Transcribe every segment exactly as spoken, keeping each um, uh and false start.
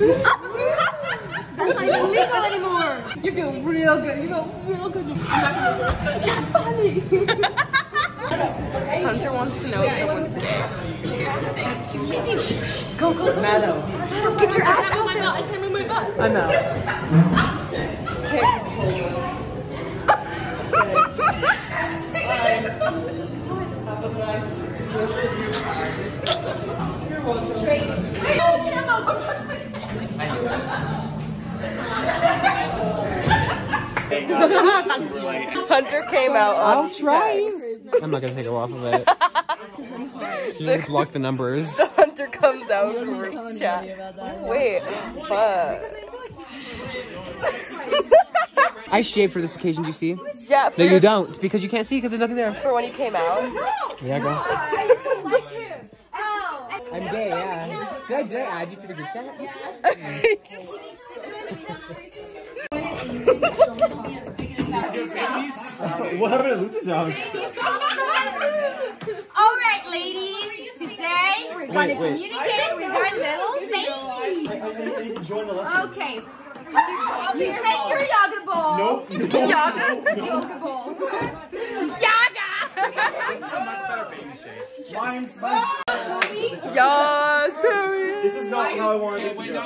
That's not even legal anymore. You feel real good. You feel real good. I'm not gonna do it. You're funny. Hunter wants to know if someone's gay. Go, go, Maddo. Get your ass out of my butt. I can't move my butt. I know. Have a nice rest of your time. You're welcome. Hunter came out on I'll try. text. I'm not gonna take her off of it. She didn't block the numbers. The Hunter comes out group chat. Wait, fuck. I shaved for this occasion, do you see? Yeah. No, you don't, because you can't see because there's nothing there. For when you came out. Yeah, girl. I'm gay, yeah. Did I, did I add you to the group chat? What happened to Lucy's house? Alright, ladies. Today we're going to communicate with our little baby. Okay. You take your yoga ball. Nope. Yoga? Yoga ball. Yoga! Mine's Yes, period. This is not how I wanted it to go.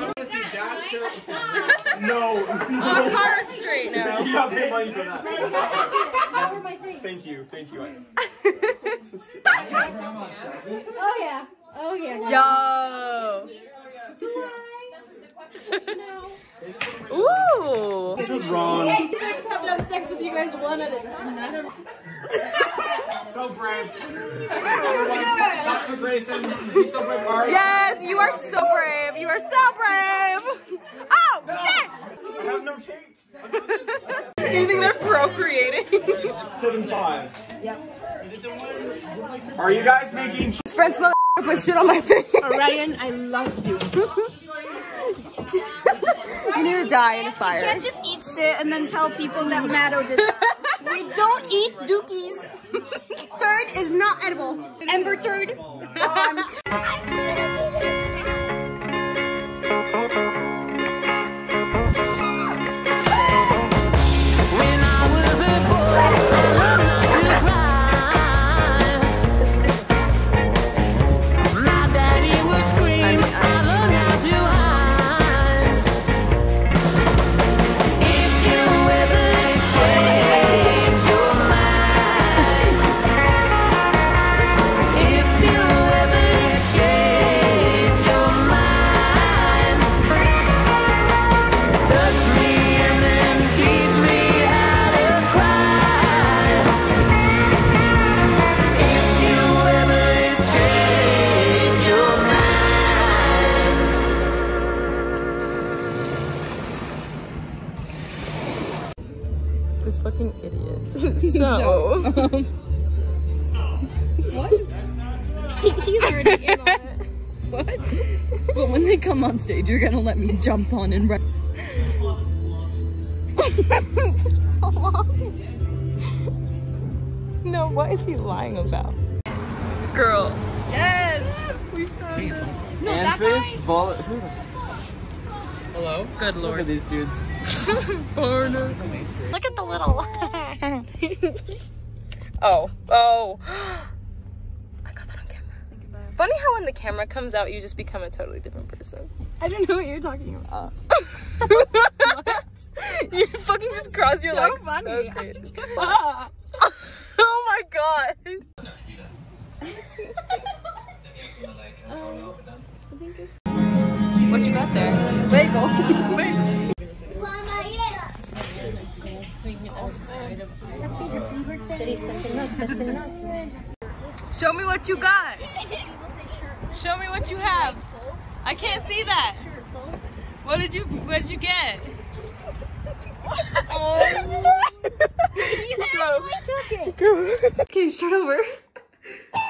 No. I'm hard straight now. You got paid money for that. Thank you, thank you. Oh yeah. Oh yeah. Yo. Ooh. This was wrong. Hey, I just have to have sex with you guys one at a time. So brave. Yes, you are so brave. You are so brave. Oh, shit. I have no tape. You think they're procreating? Seven five. Yep. Are you guys making? This French mother put shit on my face. Ryan, I love you. You need to die in a fire. You can't just eat shit and then tell people that Maddo did that. We don't eat dookies. Turd is not edible. Ember turd. Um, This fucking idiot. So, so um, what? He's already in on it. What? But when they come on stage, you're gonna let me jump on and run. So long. No, what is he lying about? Girl. Yes. We found it. No, that guy. Vol Hello? Good Look lord. at these dudes. Look at the little. Oh. Oh. I got that on camera. Funny how when the camera comes out, you just become a totally different person. I don't know what you're talking about. What? You fucking just cross your So legs funny. so crazy. Oh my god. um, I think this... What you got there? Bagel. Bagel. Show me what you got. Show me what you have. I can't see that. What did you What did you get? Oh. You actually took it. Can you start over?